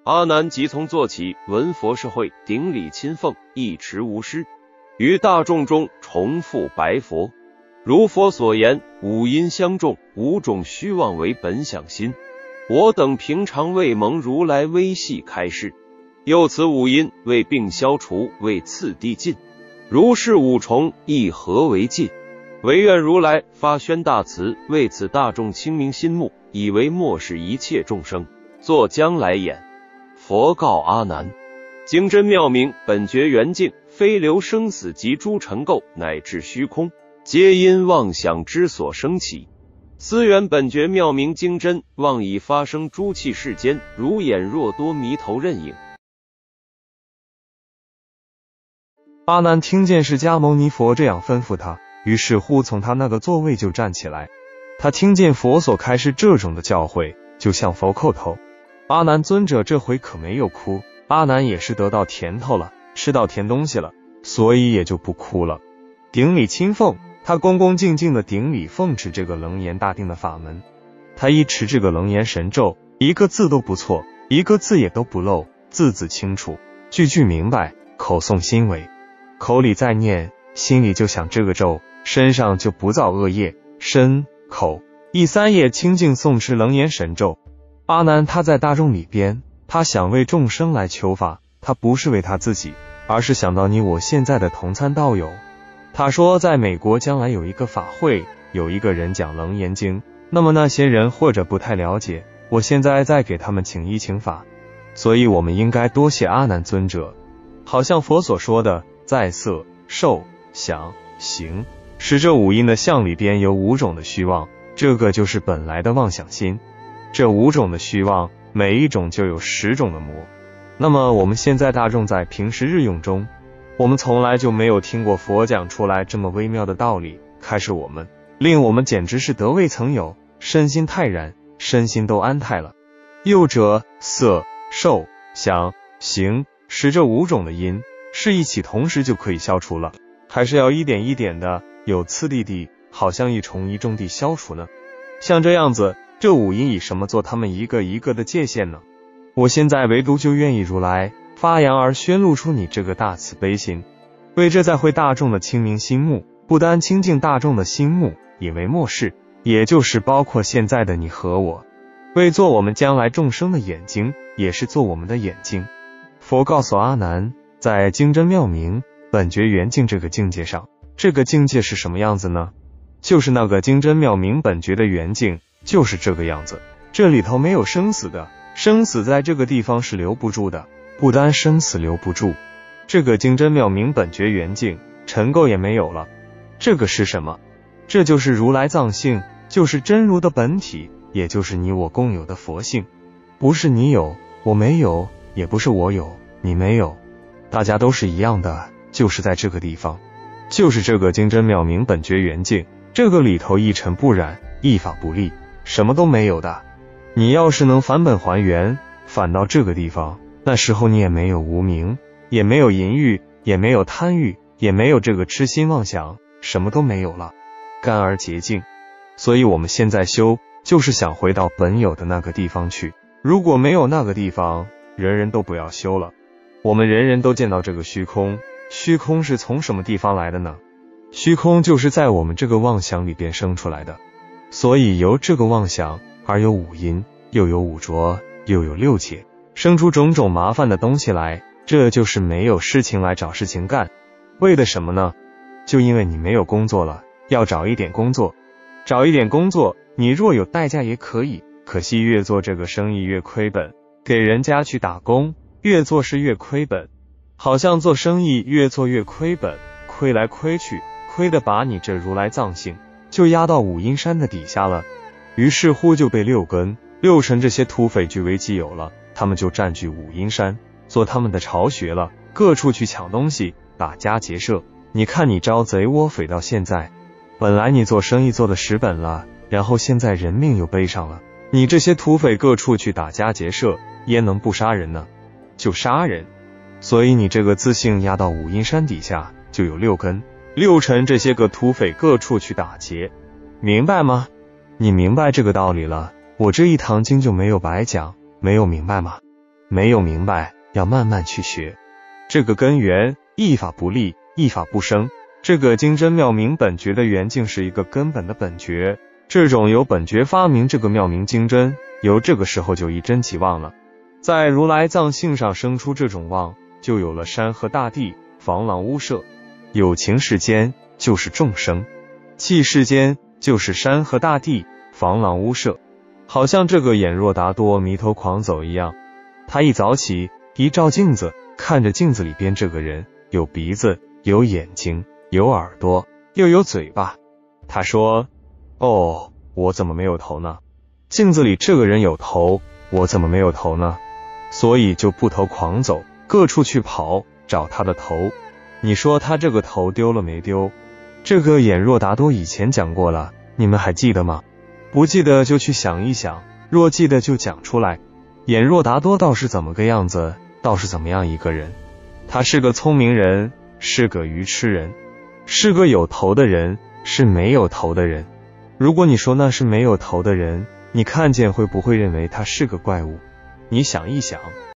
阿难即从坐起，闻佛事会，顶礼亲奉，一持无失，于大众中重复白佛：如佛所言，五阴相重，五种虚妄为本想心。我等平常未蒙如来微细开示，又此五阴为病消除，为次第尽。如是五重亦何为尽？唯愿如来发宣大慈，为此大众清明心目，以为末世一切众生，作将来眼。佛告阿难：经真妙明，本觉圆净，非流生死及诸尘垢，乃至虚空，皆因妄想之所生起。思源本觉妙明经真，妄以发生诸器世间，如眼若多迷头认影。 阿难听见释迦牟尼佛这样吩咐他，于是乎从他那个座位就站起来。他听见佛所开示这种的教诲，就向佛叩头。阿难尊者这回可没有哭，阿难也是得到甜头了，吃到甜东西了，所以也就不哭了。顶礼亲奉，他恭恭敬敬的顶礼奉持这个楞严大定的法门。他一持这个楞严神咒，一个字都不错，一个字也都不漏，字字清楚，句句明白，口诵心为。口里在念，心里就想这个咒，身上就不造恶业，身口意三业清净诵持楞严神咒。阿难他在大众里边，他想为众生来求法，他不是为他自己，而是想到你我现在的同参道友。他说在美国将来有一个法会，有一个人讲楞严经，那么那些人或者不太了解，我现在在给他们请一请法，所以我们应该多谢阿难尊者。好像佛所说的，在色受想行识这五阴的相里边有五种的虚妄，这个就是本来的妄想心。这五种的虚妄，每一种就有10种的魔。那么我们现在大众在平时日用中，我们从来就没有听过佛讲出来这么微妙的道理，开示我们，令我们简直是得未曾有，身心泰然，身心都安泰了。又者色受想行识这5种的因，是一起同时就可以消除了，还是要一点一点的，有次第地，好像一重一重地消除呢？像这样子，这五阴以什么做他们一个一个的界限呢？我现在唯独就愿意如来发扬而宣露出你这个大慈悲心，为这在会大众的清明心目，不单清净大众的心目，也为末世，也就是包括现在的你和我，为做我们将来众生的眼睛，也是做我们的眼睛。佛告诉阿难，在经真妙明本觉圆净这个境界上，这个境界是什么样子呢？就是那个经真妙明本觉的圆净，就是这个样子。这里头没有生死的，生死在这个地方是留不住的，不单生死留不住，这个经真妙明本觉圆净，尘垢也没有了。这个是什么？这就是如来藏性，就是真如的本体，也就是你我共有的佛性。不是你有我没有，也不是我有你没有，大家都是一样的，就是在这个地方，就是这个经真妙明本觉圆净，这个里头一尘不染，一法不立，什么都没有的。你要是能返本还原，返到这个地方，那时候你也没有无明，也没有淫欲，也没有贪欲，也没有这个痴心妄想，什么都没有了，干而洁净。所以我们现在修，就是想回到本有的那个地方去。如果没有那个地方，人人都不要修了。我们人人都见到这个虚空，虚空是从什么地方来的呢？虚空就是在我们这个妄想里边生出来的。所以由这个妄想而有五阴，又有五浊，又有六界，生出种种麻烦的东西来，这就是没有事情来找事情干。为的什么呢？就因为你没有工作了，要找一点工作。找一点工作，你若有代价也可以，可惜越做这个生意越亏本，给人家去打工，越做事越亏本。好像做生意越做越亏本，亏来亏去，亏得把你这如来藏性就压到五阴山的底下了。于是乎就被六根六尘这些土匪据为己有了，他们就占据五阴山，做他们的巢穴了，各处去抢东西，打家劫舍。你看你招贼窝匪到现在，本来你做生意做的10本了，然后现在人命又背上了，你这些土匪各处去打家劫舍，焉能不杀人呢？就杀人。所以你这个自性压到五阴山底下，就有六根六尘这些个土匪各处去打劫，明白吗？你明白这个道理了，我这一堂经就没有白讲，没有明白吗？ 没有明白，要慢慢去学。这个根源，一法不立，一法不生。这个经真妙明本觉的源竟是一个根本的本觉，这种由本觉发明这个妙明经真，由这个时候就一真即妄了。在如来藏性上生出这种妄，就有了山河大地、房廊屋舍。有情世间就是众生，气世间就是山河大地、房廊屋舍。好像这个眼若达多迷头狂走一样，他一早起，一照镜子，看着镜子里边这个人，有鼻子，有眼睛，有耳朵，又有嘴巴。他说，哦，我怎么没有头呢？镜子里这个人有头，我怎么没有头呢？所以就不头狂走，各处去跑，找他的头。你说他这个头丢了没丢？这个眼若达多以前讲过了，你们还记得吗？不记得就去想一想，若记得就讲出来。眼若达多倒是怎么个样子？倒是怎么样一个人？他是个聪明人，是个愚痴人，是个有头的人，是没有头的人。如果你说那是没有头的人，你看见会不会认为他是个怪物？你想一想。